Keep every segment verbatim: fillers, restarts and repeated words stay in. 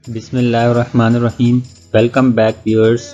Bismillahirrahmanirrahim. Welcome back, viewers.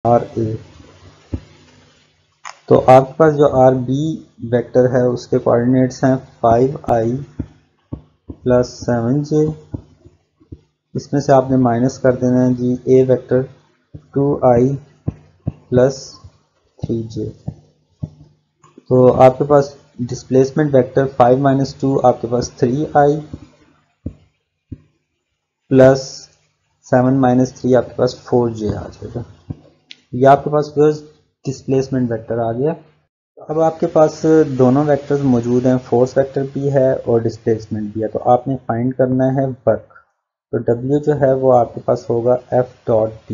R A. तो आपके पास जो आर बी वेक्टर है उसके कोऑर्डिनेट्स हैं five I plus seven J. इसमें से आपने माइनस कर देना है जी A vector two I plus three J. तो आपके पास displacement vector five minus two आपके पास three I plus seven minus three आपके पास फोर जे आ जाएगा। ये आपके पास डिस्प्लेसमेंट वेक्टर आ गया। अब आपके पास दोनों वेक्टर्स मौजूद हैं, फोर्स वेक्टर भी है और डिस्प्लेसमेंट भी है। तो आपने फाइंड करना है वर्क। तो W जो है वो आपके पास होगा F डॉट डी।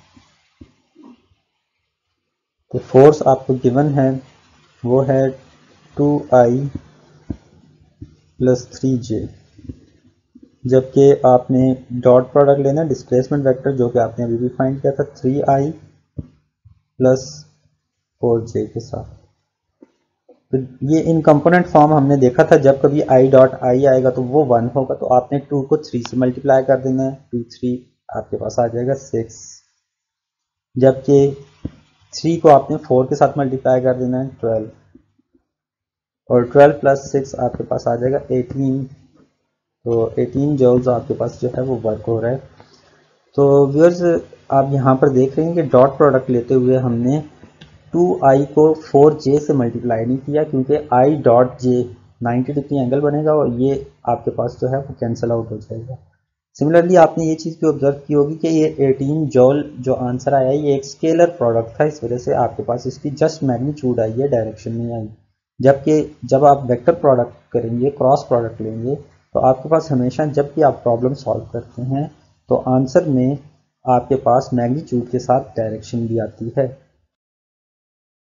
तो फोर्स आपको गिवन है वो है two I plus three J, जबकि आपने डॉट प्रोडक्ट लेना डिस्प्लेसमेंट वेक्टर जो कि आपने अभी भी फाइंड किया था three I plus four J के साथ। तो ये इन कंपोनेंट फॉर्म हमने देखा था, जब कभी आई डॉट आई आएगा तो वो वन होगा, तो आपने टू को थ्री से मल्टीप्लाई कर देना है, टू थ्री आपके पास आ जाएगा सिक्स, जबकि थ्री को आपने फोर के साथ मल्टीप्लाई कर देना है ट्वेल्व, और ट्वेल्व प्लस सिक्स आपके पास आ जाएगा एटीन। तो एटीन जॉल्स आपके पास जो है वो वर्क हो रहा है। तो व्यूअर्स आप यहाँ पर देख रहे हैं कि डॉट प्रोडक्ट लेते हुए हमने टू आई को फोर जे से मल्टीप्लाई नहीं किया, क्योंकि I dot J ninety degree angle बनेगा और ये आपके पास जो है वो कैंसिल आउट हो जाएगा। सिमिलरली आपने ये चीज़ भी ऑब्जर्व की होगी कि ये एटीन जॉल जो आंसर आया है ये एक स्केलर प्रोडक्ट था, इस वजह से आपके पास इसकी जस्ट मैग्नीट्यूड आई है, डायरेक्शन नहीं आई। जबकि जब आप वेक्टर प्रोडक्ट करेंगे, क्रॉस प्रोडक्ट लेंगे, तो आपके पास हमेशा जब भी आप प्रॉब्लम सॉल्व करते हैं तो आंसर में आपके पास मैग्नीट्यूड के साथ डायरेक्शन भी आती है।